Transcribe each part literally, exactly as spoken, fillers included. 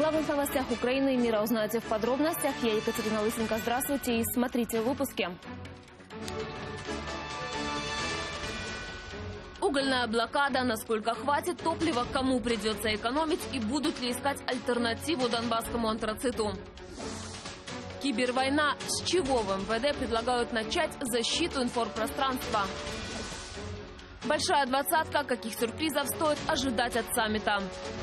О главных новостях Украины и мира узнаете в подробностях. Я Екатерина Лысенко. Здравствуйте и смотрите в выпуске. Угольная блокада. Насколько хватит топлива, кому придется экономить и будут ли искать альтернативу донбасскому антрациту. Кибервойна. С чего в эм вэ дэ предлагают начать защиту информпространства? Большая двадцатка. Каких сюрпризов стоит ожидать от саммита?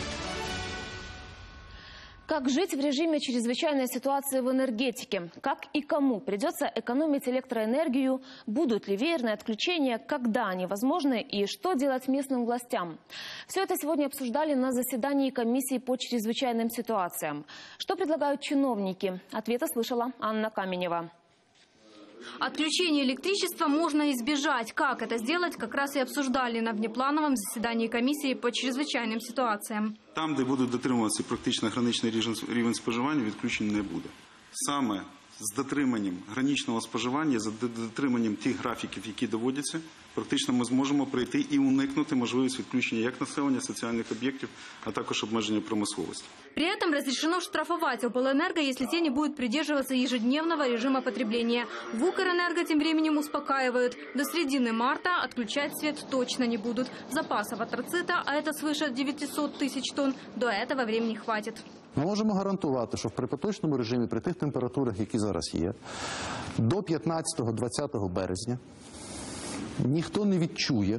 Как жить в режиме чрезвычайной ситуации в энергетике? Как и кому придется экономить электроэнергию? Будут ли веерные отключения? Когда они возможны? И что делать местным властям? Все это сегодня обсуждали на заседании комиссии по чрезвычайным ситуациям. Что предлагают чиновники? Ответы слышала Анна Каменева. Отключение электричества можно избежать. Как это сделать, как раз и обсуждали на внеплановом заседании комиссии по чрезвичайным ситуациям. Там, де будуть дотримуватися практично граничний рівень споживання, відключень не буде. Саме з дотриманням граничного споживання, з дотриманням тих графіків, які доводяться, практично ми зможемо прийти і уникнути можливість відключення як населення, соціальних об'єктів, а також обмеження промисловості. При этом разрешено штрафовать облэнерго, если те не будут придерживаться ежедневного режима потребления. В Укрэнерго тем временем успокаивают. До середины марта отключать свет точно не будут. Запасов антрацита, а это свыше девятисот тысяч тонн, до этого времени хватит. Ми можемо гарантувати, що при поточному режимі, при тих температурах, які зараз є, до п'ятнадцятого-двадцятого березня ніхто не відчує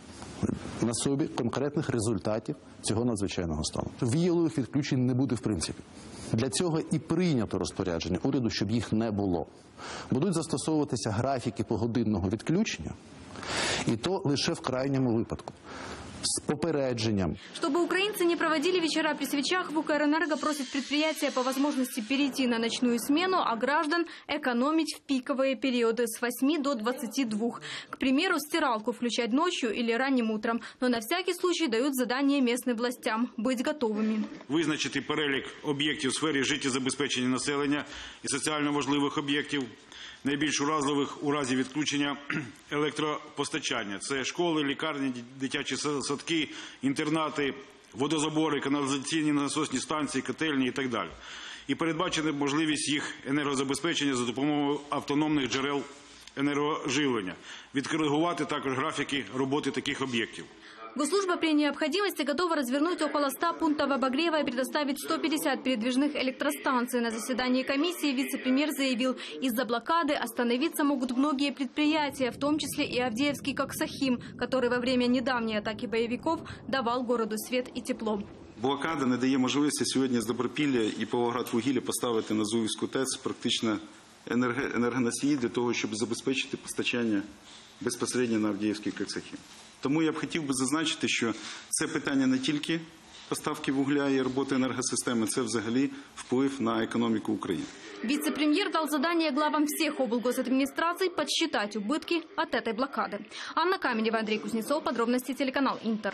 на собі конкретних результатів цього надзвичайного стану. Віялових відключень не буде в принципі. Для цього і прийнято розпорядження уряду, щоб їх не було. Будуть застосовуватися графіки погодинного відключення, і то лише в крайньому випадку. С попереджением. Чтобы украинцы не проводили вечера при свечах, в Укрэнерго просит предприятия по возможности перейти на ночную смену, а граждан экономить в пиковые периоды с восьми до двадцати двух. К примеру, стиралку включать ночью или ранним утром. Но на всякий случай дают задание местным властям – быть готовыми. Визначити перелік об'єктів в сфері життєзабезпечення населення і соціально важливих об'єктів, найбільш уразливих у разі відключення електропостачання. Це школи, лікарні, дитячі садки, інтернати, водозабори, каналізаційні насосні станції, котельні і так далі. І передбачити можливість їх енергозабезпечення за допомогою автономних джерел енергоживлення. Відкоригувати також графіки роботи таких об'єктів. Госслужба при необходимости готова развернуть около ста пунктов обогрева и предоставить сто пятьдесят передвижных электростанций. На заседании комиссии вице-премьер заявил, из-за блокады остановиться могут многие предприятия, в том числе и Авдеевский Коксахим, который во время недавней атаки боевиков давал городу свет и тепло. Блокада не дає можливості сьогодні з Добропілля і Павлоград-Вугілля поставити на Зуївську ТЕЦ практично енергоносії для того, щоб забезпечити постачання безпосередньо на Авдіївський Коксахім. Тому я б хотів би зазначити, що це питання не тільки поставки вугля і роботи енергосистеми, це взагалі вплив на економіку України. Вице-премьер дал задание главам всех облгосадминистраций подсчитать убытки от этой блокады. Анна Каменева, Андрей Кузнецов. Подробности телеканал Интер.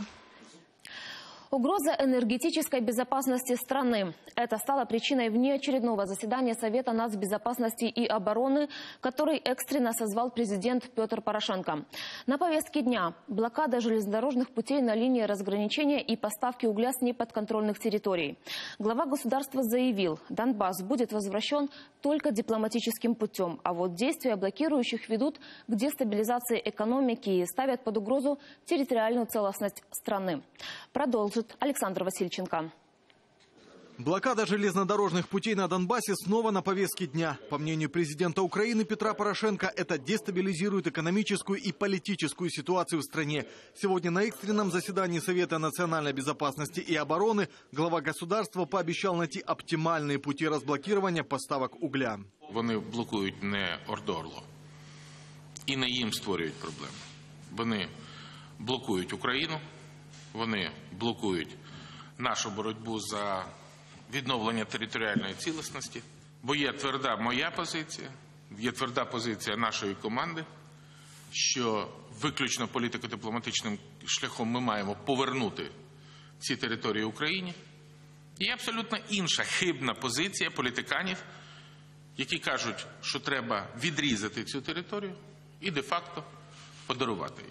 Угроза энергетической безопасности страны. Это стало причиной внеочередного заседания Совета нацбезопасности и обороны, который экстренно созвал президент Петр Порошенко. На повестке дня блокада железнодорожных путей на линии разграничения и поставки угля с неподконтрольных территорий. Глава государства заявил, Донбасс будет возвращен только дипломатическим путем, а вот действия блокирующих ведут к дестабилизации экономики и ставят под угрозу территориальную целостность страны. Продолжит Александр Васильченко. Блокада железнодорожных путей на Донбассе снова на повестке дня. По мнению президента Украины Петра Порошенко, это дестабилизирует экономическую и политическую ситуацию в стране. Сегодня на экстренном заседании Совета национальной безопасности и обороны глава государства пообещал найти оптимальные пути разблокирования поставок угля. Вони блокують не Ордорло і не їм створюють проблеми. Вони блокують Україну, вони блокують нашу боротьбу за відновлення територіальної цілісності, бо є тверда моя позиція, є тверда позиція нашої команди, що виключно політико-дипломатичним шляхом ми маємо повернути ці території Україні. І абсолютно інша хибна позиція політиканів, які кажуть, що треба відрізати цю територію і де-факто подарувати її.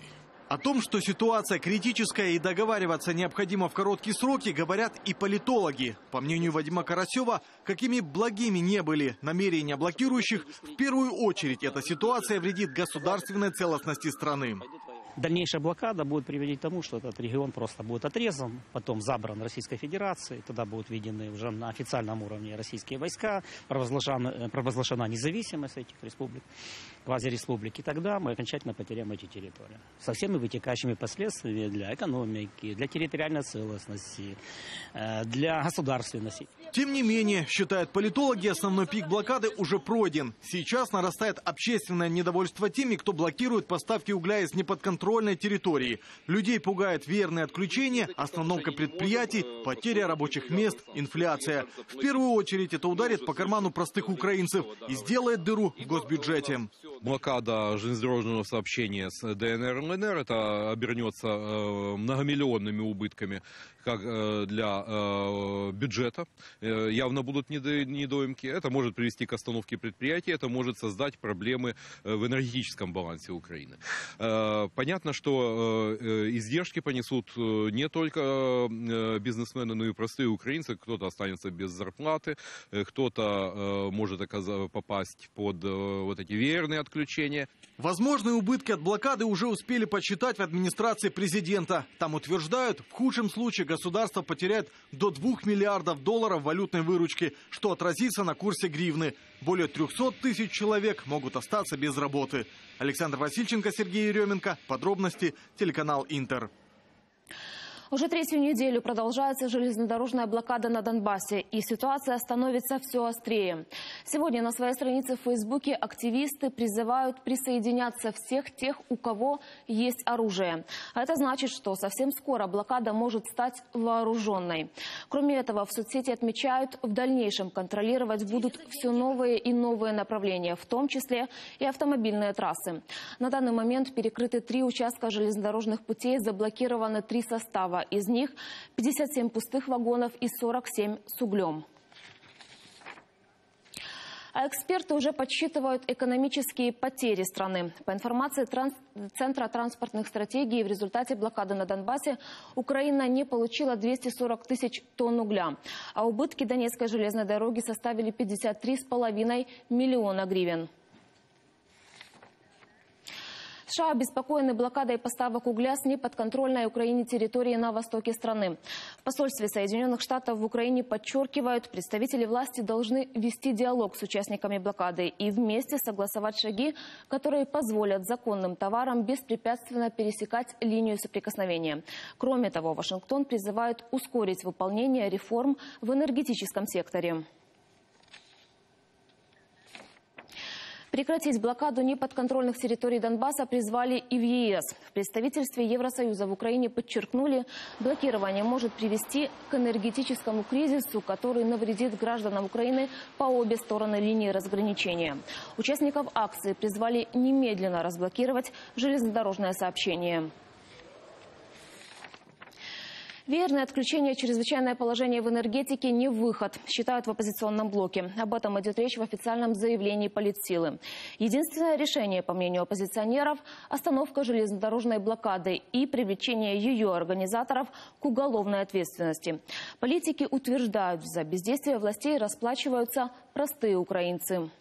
О том, что ситуация критическая и договариваться необходимо в короткие сроки, говорят и политологи. По мнению Вадима Карасева, какими благими не были намерения блокирующих, в первую очередь эта ситуация вредит государственной целостности страны. Дальнейшая блокада будет приводить к тому, что этот регион просто будет отрезан, потом забран Российской Федерацией, тогда будут введены уже на официальном уровне российские войска, провозглашена, провозглашена независимость этих республик, квазиреспублик, и тогда мы окончательно потеряем эти территории. Со всеми вытекающими последствиями для экономики, для территориальной целостности, для государственности. Тем не менее, считают политологи, основной пик блокады уже пройден. Сейчас нарастает общественное недовольство теми, кто блокирует поставки угля из неподконтрольной территории. Людей пугает верное отключение, остановка предприятий, потеря рабочих мест, инфляция. В первую очередь это ударит по карману простых украинцев и сделает дыру в госбюджете. Блокада железнодорожного сообщения с ДНР и ЛНР, это обернется многомиллионными убытками как для бюджета. Явно будут недоимки. Это может привести к остановке предприятий, это может создать проблемы в энергетическом балансе Украины. Понятно, что издержки понесут не только бизнесмены, но и простые украинцы. Кто-то останется без зарплаты, кто-то может попасть под вот эти веерные отключения. Возможные убытки от блокады уже успели подсчитать в администрации президента. Там утверждают, в худшем случае государство потеряет до двух миллиардов долларов валютной выручки, что отразится на курсе гривны. Более трехсот тысяч человек могут остаться без работы. Александр Васильченко, Сергей Еременко. Подробности. Телеканал Интер. Уже третью неделю продолжается железнодорожная блокада на Донбассе, и ситуация становится все острее. Сегодня на своей странице в Фейсбуке активисты призывают присоединяться всех тех, у кого есть оружие. А это значит, что совсем скоро блокада может стать вооруженной. Кроме этого, в соцсети отмечают, в дальнейшем контролировать будут все новые и новые направления, в том числе и автомобильные трассы. На данный момент перекрыты три участка железнодорожных путей, заблокированы три состава. Из них пятьдесят семь пустых вагонов и сорок семь с углем. А эксперты уже подсчитывают экономические потери страны. По информации транс... Центра транспортных стратегий, в результате блокады на Донбассе Украина не получила двести сорок тысяч тонн угля. А убытки Донецкой железной дороги составили пятьдесят три с половиной миллиона гривен. США обеспокоены блокадой поставок угля с неподконтрольной Украине территории на востоке страны. В посольстве Соединенных Штатов в Украине подчеркивают, представители власти должны вести диалог с участниками блокады и вместе согласовать шаги, которые позволят законным товарам беспрепятственно пересекать линию соприкосновения. Кроме того, Вашингтон призывает ускорить выполнение реформ в энергетическом секторе. Прекратить блокаду неподконтрольных территорий Донбасса призвали и в ЕС. В представительстве Евросоюза в Украине подчеркнули, блокирование может привести к энергетическому кризису, который навредит гражданам Украины по обе стороны линии разграничения. Участников акции призвали немедленно разблокировать железнодорожное сообщение. Веерное отключение, чрезвычайное положение в энергетике не выход, считают в оппозиционном блоке. Об этом идет речь в официальном заявлении политсилы. Единственное решение, по мнению оппозиционеров, остановка железнодорожной блокады и привлечение ее организаторов к уголовной ответственности. Политики утверждают, за бездействие властей расплачиваются простые украинцы.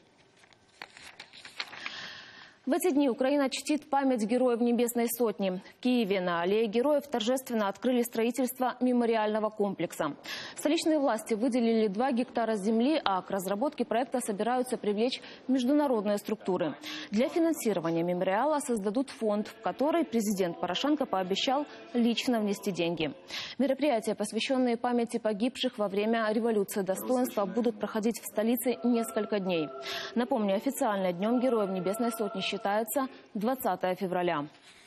В эти дни Украина чтит память героев Небесной Сотни. В Киеве на Аллее Героев торжественно открыли строительство мемориального комплекса. Столичные власти выделили два гектара земли, а к разработке проекта собираются привлечь международные структуры. Для финансирования мемориала создадут фонд, в который президент Порошенко пообещал лично внести деньги. Мероприятия, посвященные памяти погибших во время революции достоинства, будут проходить в столице несколько дней. Напомню, официально Днем Героев Небесной Сотни считается Считається двадцятого февраля.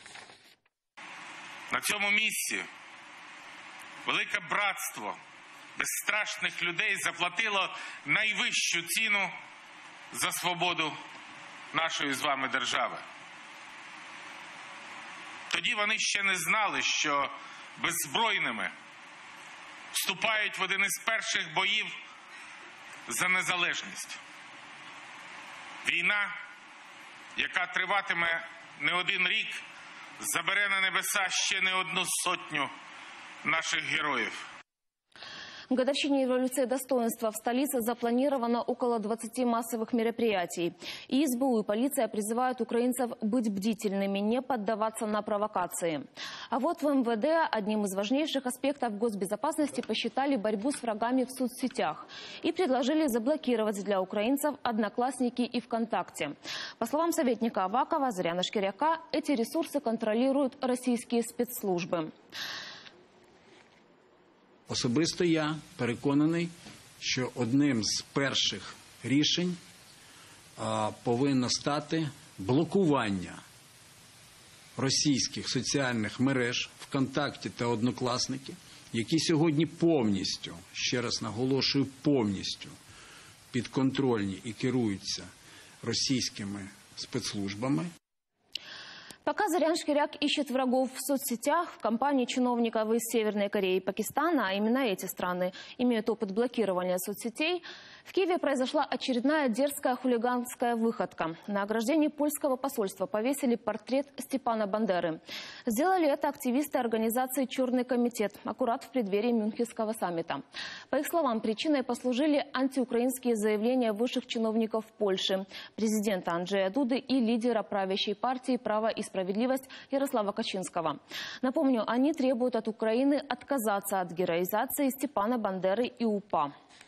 На цьому місці велике братство безстрашних людей заплатило найвищу ціну за свободу нашої з вами держави. Тоді вони ще не знали, що беззбройними вступають в один із перших боїв за незалежність. Війна, яка триватиме не один рік, забере на небеса ще не одну сотню наших героїв. К годовщине революции достоинства в столице запланировано около двадцати массовых мероприятий. И СБУ, и полиция призывают украинцев быть бдительными, не поддаваться на провокации. А вот в эм вэ дэ одним из важнейших аспектов госбезопасности посчитали борьбу с врагами в соцсетях и предложили заблокировать для украинцев Одноклассники и ВКонтакте. По словам советника Авакова Зоряна Шкиряка, эти ресурсы контролируют российские спецслужбы. Особисто я переконаний, що одним з перших рішень а, повинно стати блокування російських соціальних мереж ВКонтакті та Однокласники, які сьогодні повністю, ще раз наголошую, повністю підконтрольні і керуються російськими спецслужбами. Пока Зорян Шкиряк ищет врагов в соцсетях, в компании чиновников из Северной Кореи и Пакистана, а именно эти страны имеют опыт блокирования соцсетей, в Киеве произошла очередная дерзкая хулиганская выходка. На ограждении польского посольства повесили портрет Степана Бандеры. Сделали это активисты организации «Черный комитет» аккурат в преддверии Мюнхенского саммита. По их словам, причиной послужили антиукраинские заявления высших чиновников Польши, президента Анджея Дуды и лидера правящей партии «Право и справедливость» Ярослава Качинского. Напомню, они требуют от Украины отказаться от героизации Степана Бандеры и УПА.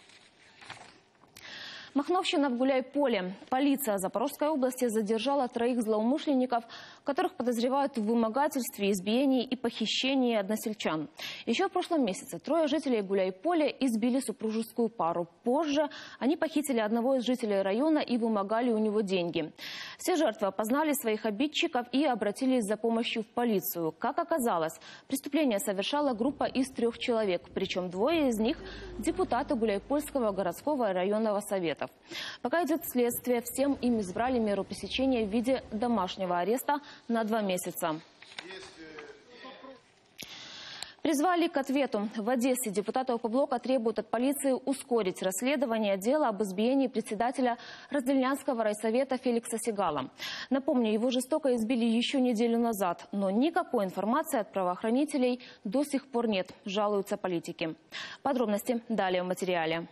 Махновщина в Гуляйполе. Полиция Запорожской области задержала троих злоумышленников, которых подозревают в вымогательстве, избиении и похищении односельчан. Еще в прошлом месяце трое жителей Гуляйполя избили супружескую пару. Позже они похитили одного из жителей района и вымогали у него деньги. Все жертвы опознали своих обидчиков и обратились за помощью в полицию. Как оказалось, преступление совершала группа из трех человек, причем двое из них – депутаты Гуляйпольского городского и районного совета. Пока идет следствие, всем им избрали меру пресечения в виде домашнего ареста на два месяца. Призвали к ответу. В Одессе депутаты Опоблока требуют от полиции ускорить расследование дела об избиении председателя Раздельнянского райсовета Феликса Сигала. Напомню, его жестоко избили еще неделю назад, но никакой информации от правоохранителей до сих пор нет, жалуются политики. Подробности далее в материале.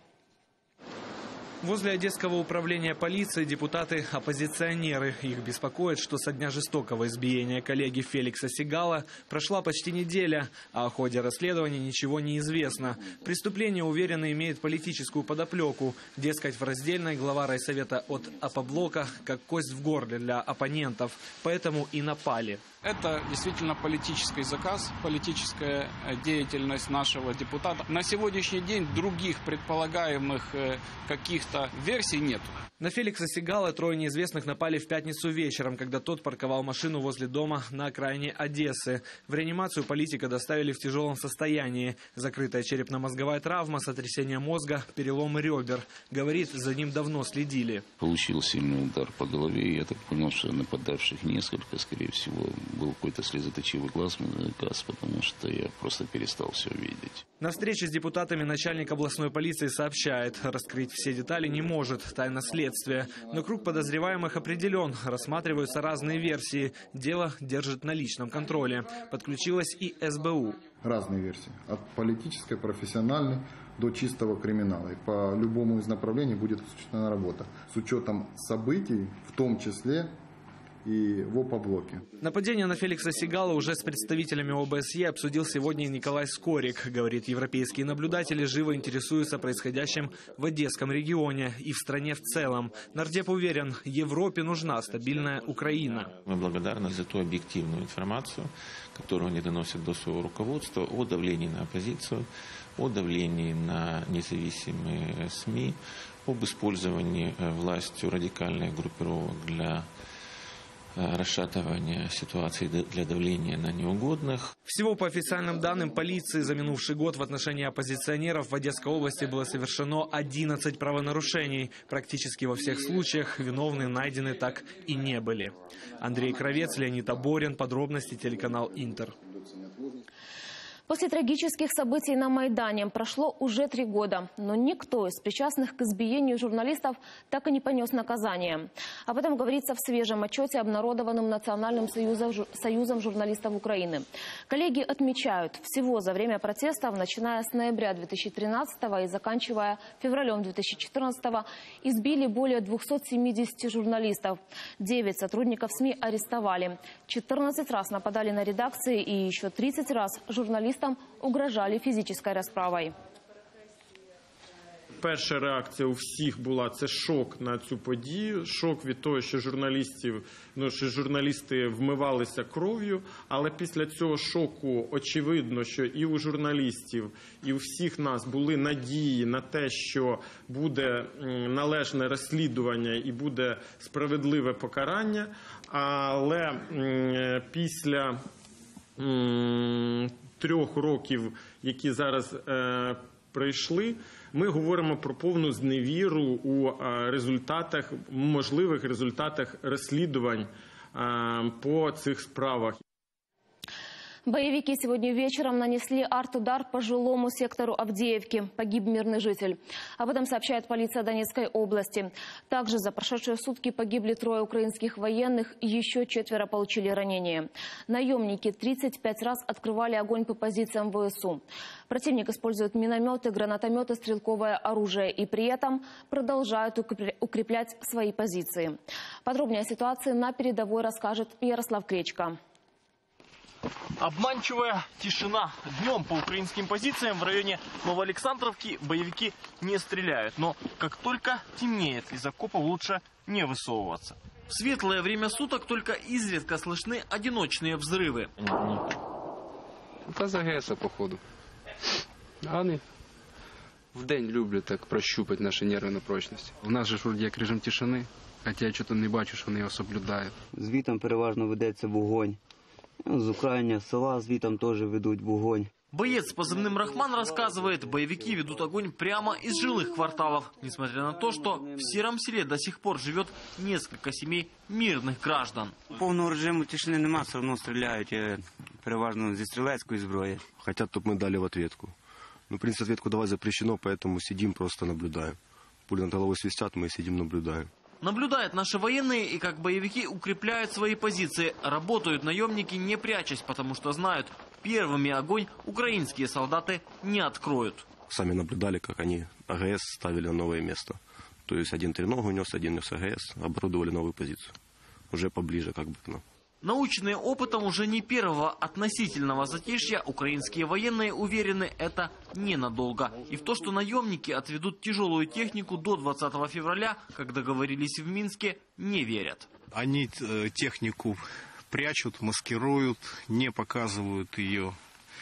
Возле Одесского управления полиции депутаты-оппозиционеры. Их беспокоит, что со дня жестокого избиения коллеги Феликса Сигала прошла почти неделя, а о ходе расследования ничего не известно. Преступление, уверенно, имеет политическую подоплеку. Дескать, в Раздельной глава райсовета от Опоблока как кость в горле для оппонентов. Поэтому и напали. Это действительно политический заказ, политическая деятельность нашего депутата. На сегодняшний день других предполагаемых каких-то версий нет. На Феликса Сигала трое неизвестных напали в пятницу вечером, когда тот парковал машину возле дома на окраине Одессы. В реанимацию политика доставили в тяжелом состоянии. Закрытая черепно-мозговая травма, сотрясение мозга, переломы ребер. Говорит, за ним давно следили. Получил сильный удар по голове. Я так понял, что нападавших несколько, скорее всего, был какой-то слезоточивый газ, газ, потому что я просто перестал все видеть. На встрече с депутатами начальник областной полиции сообщает, раскрыть все детали не может, тайна следствия. Но круг подозреваемых определен, рассматриваются разные версии. Дело держит на личном контроле. Подключилась и эс бэ у. Разные версии. От политической, профессиональной до чистого криминала. И по любому из направлений будет осуществлена работа. С учетом событий, в том числе и в Опоблоке. Нападение на Феликса Сигала уже с представителями о бэ эс е обсудил сегодня Николай Скорик. Говорит, европейские наблюдатели живо интересуются происходящим в Одесском регионе и в стране в целом. Нардеп уверен, Европе нужна стабильная Украина. Мы благодарны за ту объективную информацию, которую они доносят до своего руководства о давлении на оппозицию, о давлении на независимые СМИ, об использовании властью радикальных группировок для расшатывания ситуации для давления на неугодных. Всего по официальным данным полиции за минувший год в отношении оппозиционеров в Одесской области было совершено одиннадцать правонарушений. Практически во всех случаях виновные найдены так и не были. Андрей Кравец, Леонид Аборин. Подробности телеканал Интер. После трагических событий на Майдане прошло уже три года, но никто из причастных к избиению журналистов так и не понес наказание. Об этом говорится в свежем отчете, обнародованном Национальным союзом, союзом журналистов Украины. Коллеги отмечают, всего за время протестов, начиная с ноября две тысячи тринадцатого и заканчивая февралем две тысячи четырнадцатого, избили более двухсот семидесяти журналистов. Девять сотрудников СМИ арестовали. четырнадцать раз нападали на редакции и еще тридцать раз журналистам угрожали фізичною розправою. Перша реакція у всіх була – це шок на цю подію, шок від того, що журналістів, ну, що журналісти вмивалися кров'ю, але після цього шоку очевидно, що і у журналістів, і у всіх нас були надії на те, що буде належне розслідування і буде справедливе покарання, але після трьох років, які зараз е, пройшли, ми говоримо про повну зневіру у е, результатах, можливих результатах розслідувань е, по цих справах. Боевики сегодня вечером нанесли арт-удар по жилому сектору Авдеевки. Погиб мирный житель. Об этом сообщает полиция Донецкой области. Также за прошедшие сутки погибли трое украинских военных, еще четверо получили ранения. Наемники тридцать пять раз открывали огонь по позициям ВСУ. Противник использует минометы, гранатометы, стрелковое оружие и при этом продолжают укреплять свои позиции. Подробнее о ситуации на передовой расскажет Ярослав Кречко. Обманчивая тишина. Днем по украинским позициям в районе Новоалександровки боевики не стреляют. Но как только темнеет, из окопов лучше не высовываться. В светлое время суток только изредка слышны одиночные взрывы. Это з АГС, походу. Они в день люблять так прощупать наші нерви на прочність. У нас же ж вроді як режим тишини, хоча я чого-то не бачу, що вони його соблюдають. Звітом переважно ведеться вогонь. З окраїни села звітом теж ведуть вогонь. Боец с позывным «Рахман» рассказывает, боевики ведут огонь прямо из жилых кварталов. Несмотря на то, что в Сером селе до сих пор живет несколько семей мирных граждан. Повного режиму тишини нема, все одно стріляють, переважно зі стрілецької зброї. Хотят, чтобы мы дали в ответку. Ну, в принципе, ответку давать запрещено, поэтому сидим, просто наблюдаем. Пули над головой свистят, мы сидим, наблюдаем. Наблюдают наши военные и как боевики укрепляют свои позиции. Работают наемники, не прячась, потому что знают, первыми огонь украинские солдаты не откроют. Сами наблюдали, как они АГС ставили на новое место. То есть один треногу унес, один нес АГС, оборудовали новую позицию. Уже поближе как бы к нам. Наученные опытом уже не первого относительного затишья, украинские военные уверены, это ненадолго. И в то, что наемники отведут тяжелую технику до двадцатого февраля, как договорились в Минске, не верят. Они э, технику прячут, маскируют, не показывают ее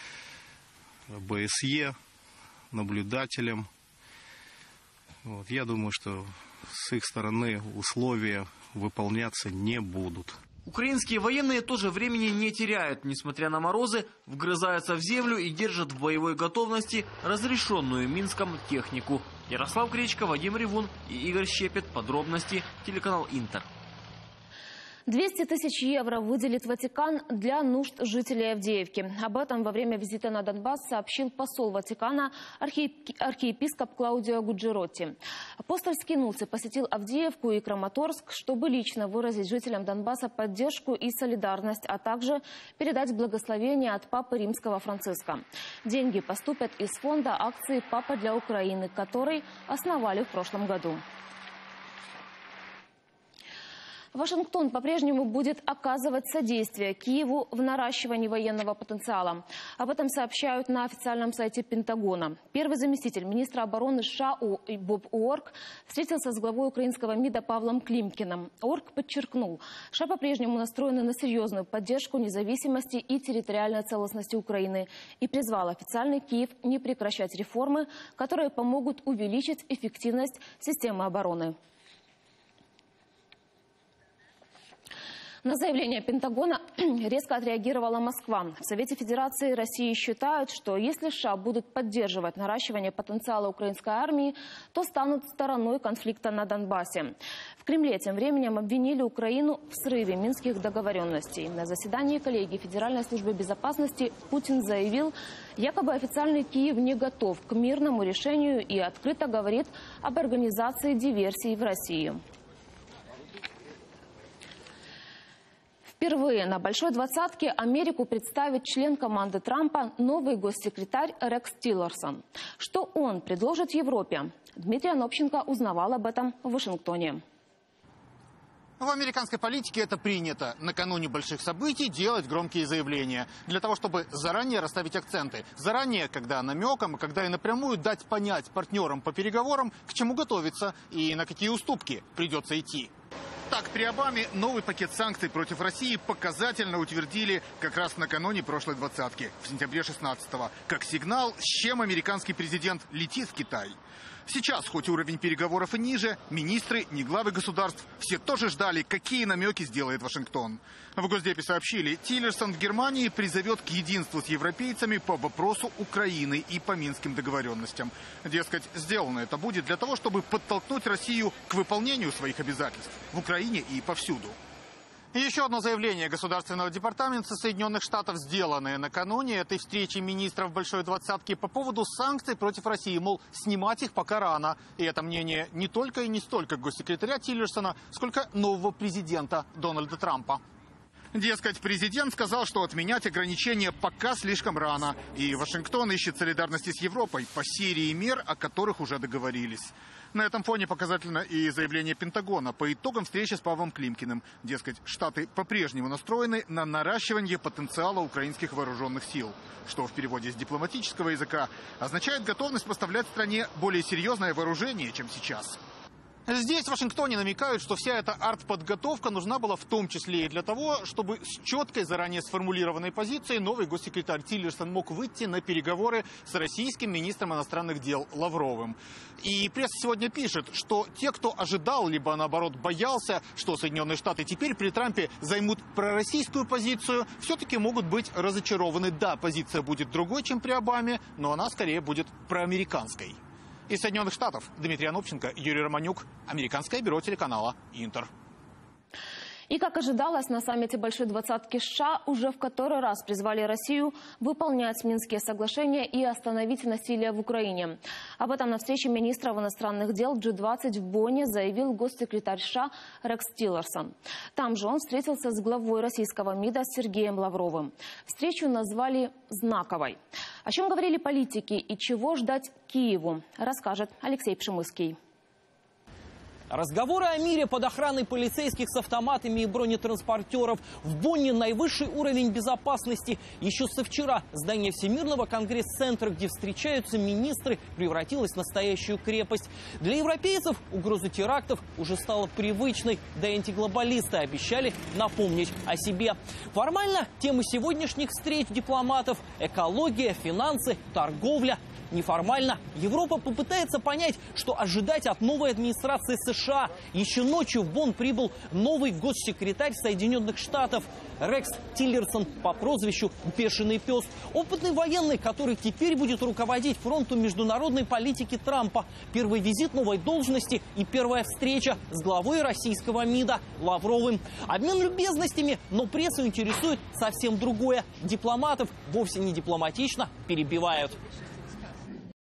БСЕ, наблюдателям. Вот. Я думаю, что с их стороны условия выполняться не будут. Украинские военные тоже времени не теряют. Несмотря на морозы, вгрызаются в землю и держат в боевой готовности разрешенную Минском технику. Ярослав Кречко, Вадим Ревун и Игорь Щепет. Подробности. Телеканал Интер. двести тысяч евро выделит Ватикан для нужд жителей Авдеевки. Об этом во время визита на Донбасс сообщил посол Ватикана архиепископ Клаудио Гуджеротти. Апостольский нунций посетил Авдеевку и Краматорск, чтобы лично выразить жителям Донбасса поддержку и солидарность, а также передать благословение от Папы Римского Франциска. Деньги поступят из фонда акции «Папа для Украины», который основали в прошлом году. Вашингтон по-прежнему будет оказывать содействие Киеву в наращивании военного потенциала. Об этом сообщают на официальном сайте Пентагона. Первый заместитель министра обороны США Боб Уорк встретился с главой украинского МИДа Павлом Климкиным. Уорк подчеркнул, США по-прежнему настроены на серьезную поддержку независимости и территориальной целостности Украины и призвал официальный Киев не прекращать реформы, которые помогут увеличить эффективность системы обороны. На заявление Пентагона резко отреагировала Москва. В Совете Федерации России считают, что если США будут поддерживать наращивание потенциала украинской армии, то станут стороной конфликта на Донбассе. В Кремле тем временем обвинили Украину в срыве минских договоренностей. На заседании коллегии Федеральной службы безопасности Путин заявил, якобы официальный Киев не готов к мирному решению и открыто говорит об организации диверсий в России. Впервые на Большой двадцатке Америку представит член команды Трампа, новый госсекретарь Рекс Тиллерсон. Что он предложит Европе? Дмитрий Анопченко узнавал об этом в Вашингтоне. В американской политике это принято. Накануне больших событий делать громкие заявления. Для того, чтобы заранее расставить акценты. Заранее, когда намеком, когда и напрямую дать понять партнерам по переговорам, к чему готовиться и на какие уступки придется идти. Так, при Обаме новый пакет санкций против России показательно утвердили как раз накануне прошлой двадцатки, в сентябре шестнадцатого, как сигнал, с чем американский президент летит в Китай. Сейчас, хоть уровень переговоров и ниже, министры, не главы государств, все тоже ждали, какие намеки сделает Вашингтон. В Госдепе сообщили, Тиллерсон в Германии призовет к единству с европейцами по вопросу Украины и по минским договоренностям. Дескать, сделано это будет для того, чтобы подтолкнуть Россию к выполнению своих обязательств в Украине и повсюду. Еще одно заявление Государственного департамента Соединенных Штатов, сделанное накануне этой встречи министров Большой двадцатки по поводу санкций против России. Мол, снимать их пока рано. И это мнение не только и не столько госсекретаря Тиллерсона, сколько нового президента Дональда Трампа. Дескать, президент сказал, что отменять ограничения пока слишком рано. И Вашингтон ищет солидарности с Европой по серии мер, о которых уже договорились. На этом фоне показательно и заявление Пентагона по итогам встречи с Павлом Климкиным. Дескать, Штаты по-прежнему настроены на наращивание потенциала украинских вооруженных сил, что в переводе с дипломатического языка означает готовность поставлять стране более серьезное вооружение, чем сейчас. Здесь, в Вашингтоне, намекают, что вся эта артподготовка нужна была в том числе и для того, чтобы с четкой, заранее сформулированной позицией новый госсекретарь Тиллерсон мог выйти на переговоры с российским министром иностранных дел Лавровым. И пресса сегодня пишет, что те, кто ожидал, либо наоборот боялся, что Соединенные Штаты теперь при Трампе займут пророссийскую позицию, все-таки могут быть разочарованы. Да, позиция будет другой, чем при Обаме, но она скорее будет проамериканской. Из Соединенных Штатов Дмитрий Анопченко, Юрий Романюк, Американское бюро телеканала Интер. И, как ожидалось, на саммите Большой двадцатки США уже в который раз призвали Россию выполнять Минские соглашения и остановить насилие в Украине. Об этом на встрече министров иностранных дел джи двадцать в Бонне заявил госсекретарь США Рекс Тиллерсон. Там же он встретился с главой российского МИДа Сергеем Лавровым. Встречу назвали знаковой. О чем говорили политики и чего ждать Киеву, расскажет Алексей Пшемыский. Разговоры о мире под охраной полицейских с автоматами и бронетранспортеров. В Бонне наивысший уровень безопасности. Еще со вчера здание Всемирного конгресс-центра, где встречаются министры, превратилось в настоящую крепость. Для европейцев угроза терактов уже стала привычной. Да и антиглобалисты обещали напомнить о себе. Формально темы сегодняшних встреч дипломатов – экология, финансы, торговля. Неформально Европа попытается понять, что ожидать от новой администрации США. Еще ночью в Бонн прибыл новый госсекретарь Соединенных Штатов Рекс Тиллерсон по прозвищу «Бешеный пес». Опытный военный, который теперь будет руководить фронтом международной политики Трампа. Первый визит новой должности и первая встреча с главой российского МИДа Лавровым. Обмен любезностями, но прессу интересует совсем другое. Дипломатов вовсе не дипломатично перебивают.